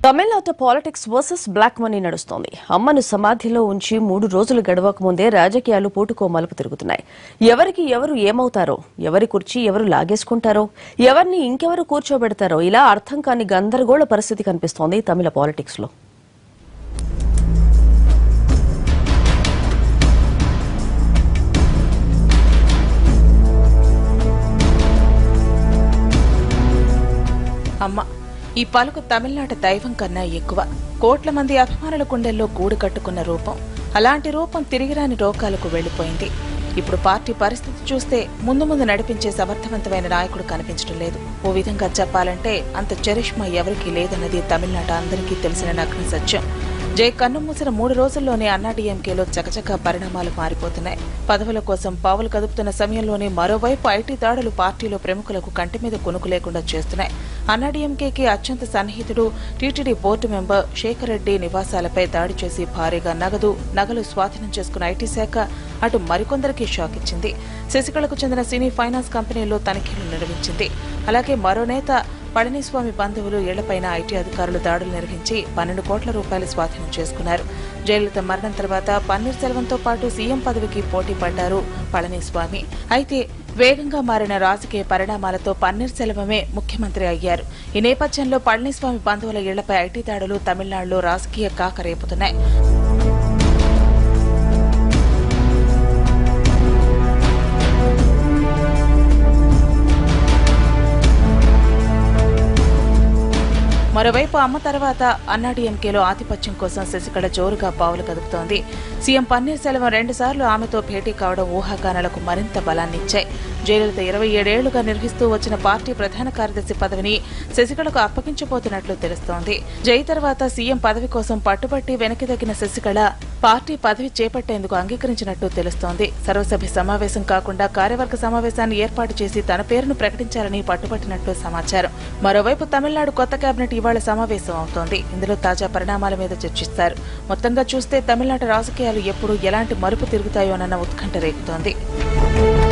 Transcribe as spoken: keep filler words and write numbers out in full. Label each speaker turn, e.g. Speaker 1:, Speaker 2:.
Speaker 1: తమిళనాట politics versus black money నడుస్తోంది. అమ్మను సమాధిలో ఉంచి మూడు రోజులు గడవక ముందే రాజకీయాలు పూటుకో మలుపు తిరుగుతున్నాయి. ఎవరికి ఎవరు ఏమవుతారో, ఎవరి కుర్చీ ఎవరు లాగేసుకుంటారో, ఎవరిని ఇంకెవరు కూర్చోబెడతారో ఇలా అర్థం కాని గందరగోళ పరిస్థితి కనిపిస్తోంది తమిళ పాలిటిక్స్ లో.
Speaker 2: అమ్మ ఈ పలుకు తమిళనాట దైవం కన్నా ఎక్కువ. కోట్ల మంది అభిమానుల గుండెల్లో గూడు కట్టుకున్న రూపం, అలాంటి రూపం తిరిగిరాని రోగాలకు వెళ్లిపోయింది. ఇప్పుడు పార్టీ పరిస్థితి చూస్తే ముందు ముందు నడిపించే సమర్థవంతమైన నాయకుడు కనిపించడం లేదు. ఓ విధంగా చెప్పాలంటే అంత చరిష్మా ఎవరికీ లేదన్నది తమిళనాట అందరికీ తెలిసిన నగ్న సత్యం. జై కన్ను మూసిన మూడు రోజుల్లోనే అన్నాడీఎంకేలో చకచకా పరిణామాలు మారిపోతున్నాయి. పదవుల కోసం పావులు కదుపుతున్న సమయంలోనే మరోవైపు ఐటీ దాడులు పార్టీలో ప్రముఖులకు కంటి మీద కొనుకు లేకుండా చేస్తున్నాయి. అన్నాడీఎంకేకి అత్యంత సన్నిహితుడు TTD board member Sekhar Reddy నివాసాలపై దాడి చేసి భారీగా నగదు నగలు స్వాధీనం చేసుకున్న ఐటీ శాఖ అటు మరికొందరికి షాక్ ఇచ్చింది. శశికళకు చెందిన సినీ ఫైనాన్స్ కంపెనీల్లో తనిఖీలు నిర్వహించింది. అలాగే మరో నేత పళనిస్వామి బంధువులు ఇళ్లపైన ఐటీ అధికారులు దాడులు నిర్వహించి పన్నెండు కోట్ల రూపాయలు స్వాధీనం చేసుకున్నారు. జయలలిత మరణం తర్వాత పన్నీర్ సెల్వంతో పాటు సీఎం పదవికి పోటీ పడ్డారు పళనిస్వామి. అయితే వేగంగా మారిన రాజకీయ పరిణామాలతో పన్నీర్ సెల్వమే ముఖ్యమంత్రి అయ్యారు. ఈ నేపథ్యంలో పళనిస్వామి బంధువుల ఇళ్లపై ఐటీ దాడులు తమిళనాడులో రాజకీయ కాక రేపుతున్నాయి. మరోవైపు అమ్మ తర్వాత అన్నాడీఎంకేలో ఆధిపత్యం కోసం శశికళ జోరుగా పావులు కదుపుతోంది. సీఎం పన్నీర్ సెల్వం రెండు సార్లు ఆమెతో భేటీ కావడం ఊహాగానాలకు మరింత బలాన్నిచ్చాయి. జయలలిత ఇరవై ఏడేళ్లుగా నిర్వహిస్తూ వచ్చిన పార్టీ ప్రధాన కార్యదర్శి పదవిని శశికళకు అప్పగించబోతున్నట్లు తెలుస్తోంది. జై తర్వాత సీఎం పదవి కోసం పట్టుబట్టి వెనక్కి తగ్గిన శశికళ పార్టీ పదవి చేపట్టేందుకు అంగీకరించినట్టు తెలుస్తోంది. సర్వసభ్య సమావేశం కాకుండా కార్యవర్గ సమావేశాన్ని ఏర్పాటు చేసి తన పేరును ప్రకటించాలని పట్టుబట్టినట్లు సమాచారం. మరోవైపు తమిళనాడు కొత్త కేబినెట్ ఇవాళ సమావేశం అవుతోంది. ఇందులో తాజా పరిణామాల మీద చర్చిస్తారు. మొత్తంగా చూస్తే తమిళనాడు రాజకీయాలు ఎప్పుడు ఎలాంటి మలుపు తిరుగుతాయోనన్న ఉత్కంఠ రేగుతోంది.